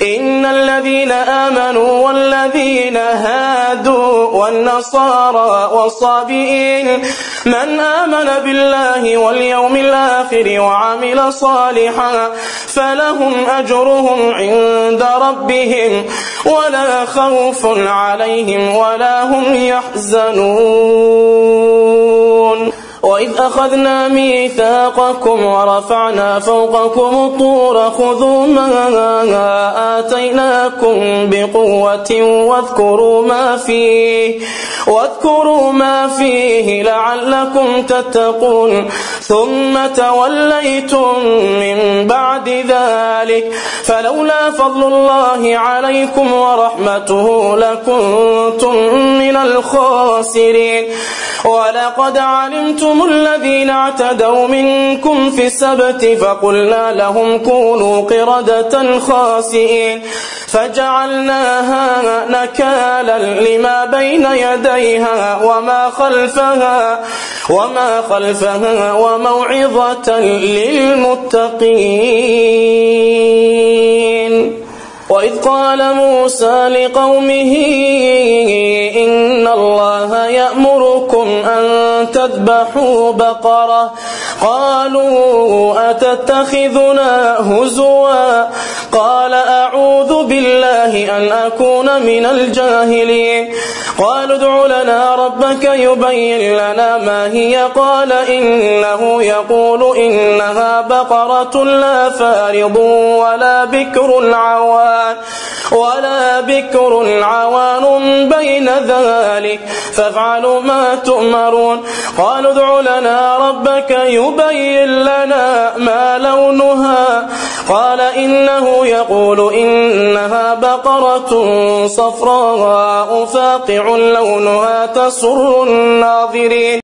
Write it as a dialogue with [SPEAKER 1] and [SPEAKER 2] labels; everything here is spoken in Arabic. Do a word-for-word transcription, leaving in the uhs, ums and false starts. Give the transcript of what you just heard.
[SPEAKER 1] إن الذين آمنوا والذين هادوا والنصارى والصابئين من آمن بالله واليوم الآخر وعمل صالحا فلهم أجرهم عند ربهم ولا خوف عليهم ولا هم يحزنون. وإذ أخذنا ميثاقكم ورفعنا فوقكم الطور خذوا ما آتيناكم بقوة واذكروا ما فيه واذكروا ما فيه لعلكم تتقون ثم توليتم من بعد ذلك فلولا فضل الله عليكم ورحمته لكنتم من الخاسرين. ولقد علمتم الذين اعتدوا منكم في السبت فقلنا لهم كونوا قردة خاسئين فجعلناها نكالا لما بين يديها وما خلفها وما خلفها وموعظة للمتقين. وإذ قال موسى لقومه إن الله يأمركم أن تذبحوا بقرة قالوا أتتخذنا هزوا قال أعوذ بالله أن أكون من الجاهلين. قالوا ادع لنا ربك يبين لنا ما هي قال إنه يقول إنها بقرة لا فارض ولا بكر عوان ولا بكر عوان بين ذلك فافعلوا ما تؤمرون. قالوا ادع لنا ربك يبين لنا ما لونها قال إنه يقول إنها بقرة صفراء فاقع لونها تسر الناظرين.